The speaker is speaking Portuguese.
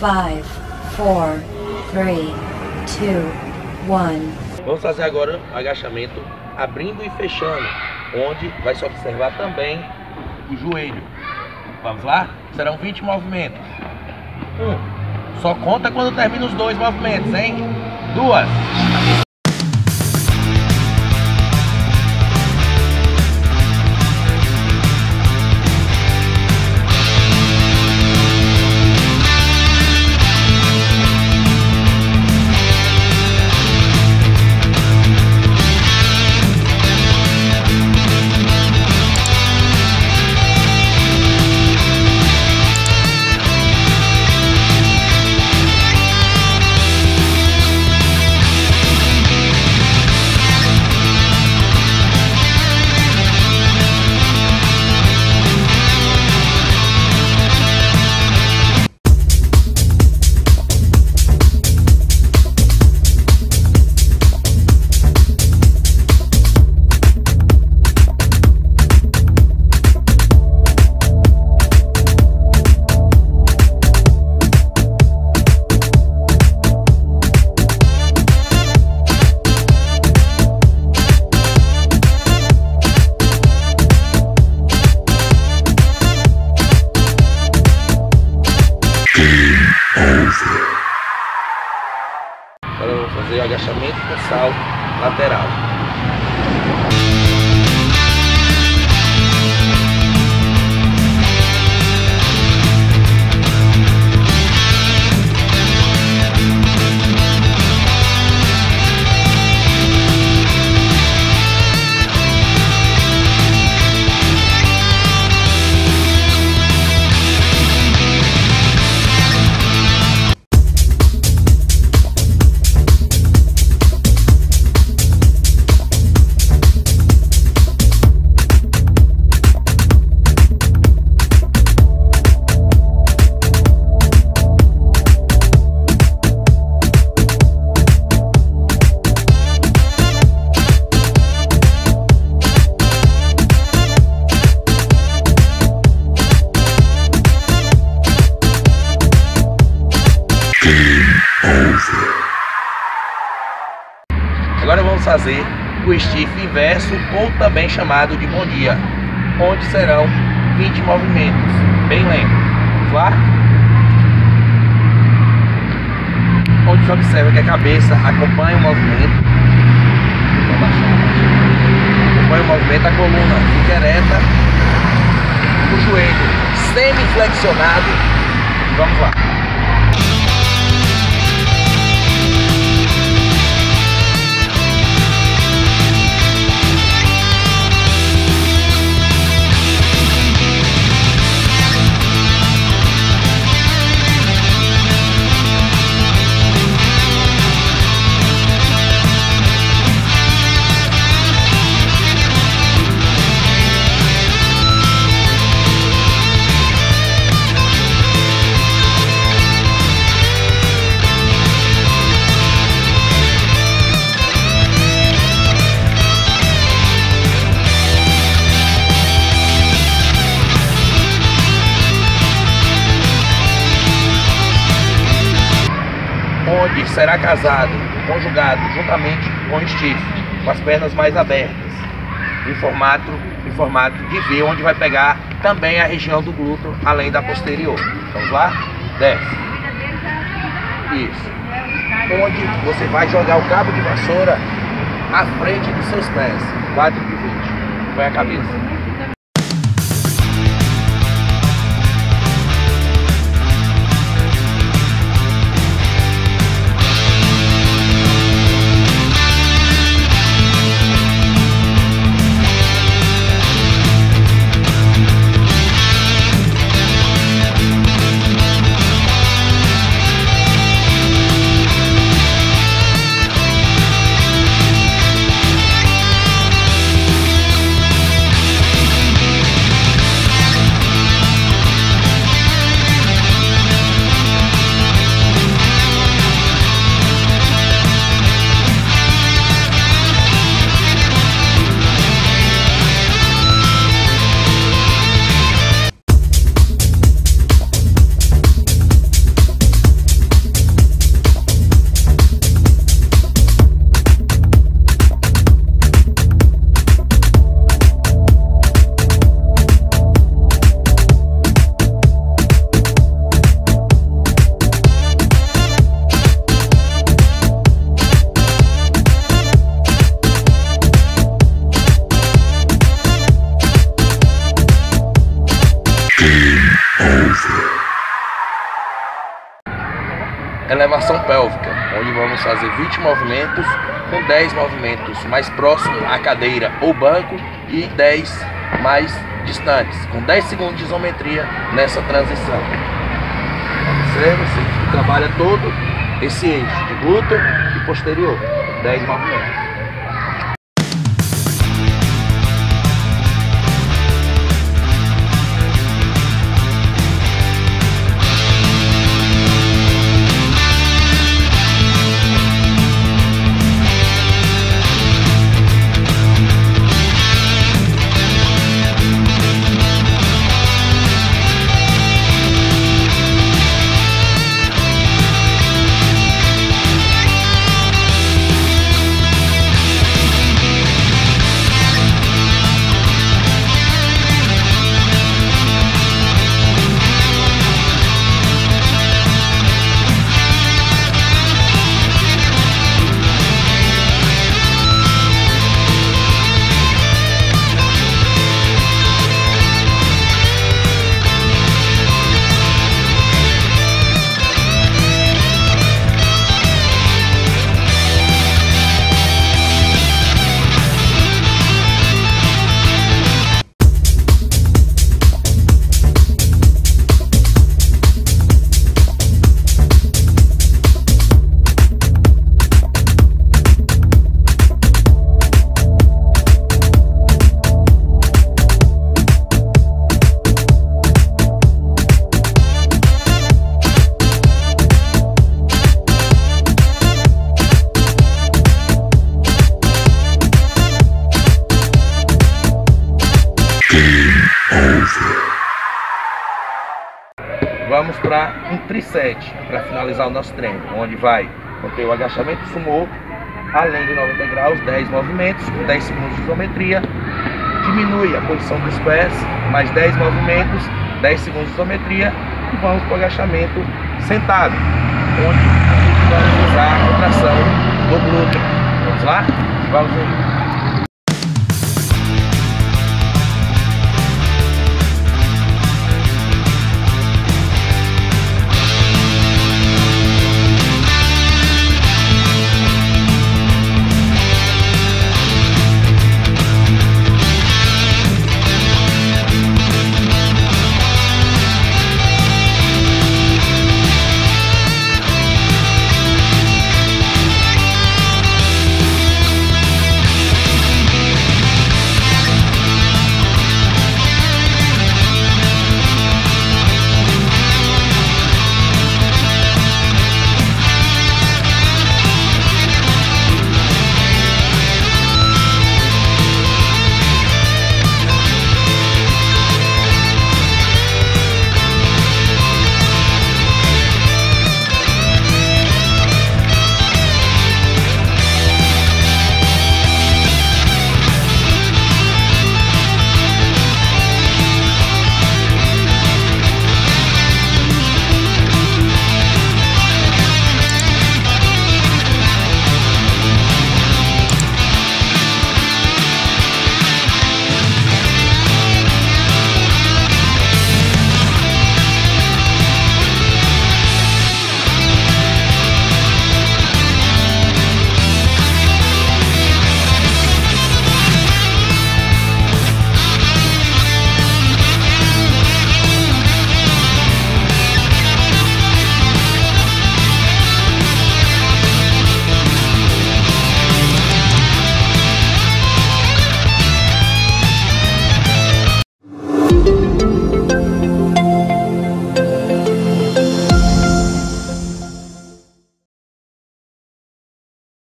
5, 4, 3, 2, 1. Vamos fazer agora o agachamento abrindo e fechando, onde vai se observar também o joelho. Vamos lá? Serão 20 movimentos. 1. Só conta quando termina os 2 movimentos, hein? 2. Agora vamos fazer o agachamento com salto lateral. Agora vamos fazer o stiff inverso, ou também chamado de bom dia, onde serão 20 movimentos, bem lento. Vamos lá? Onde se observa que a cabeça acompanha o movimento. Acompanha o movimento, a coluna fica ereta, o joelho semi-flexionado. Vamos lá. Onde será casado, conjugado juntamente com o stiff, com as pernas mais abertas, em formato de V, onde vai pegar também a região do glúteo, além da posterior. Vamos lá? Desce. Isso. Onde você vai jogar o cabo de vassoura à frente dos seus pés. 4 de 20. Põe a cabeça. elevação pélvica, onde vamos fazer 20 movimentos, com 10 movimentos mais próximos à cadeira ou banco e 10 mais distantes, com 10 segundos de isometria nessa transição. Observa, você trabalha todo esse eixo de glúteo e posterior, 10 movimentos. Vamos para um tricep para finalizar o nosso treino, onde vai conter o agachamento sumô, além de 90 graus, 10 movimentos, com 10 segundos de isometria. Diminui a posição dos pés, mais 10 movimentos, 10 segundos de isometria. E vamos para o agachamento sentado, onde vamos usar a contração do glúteo. Vamos lá? Vamos ver.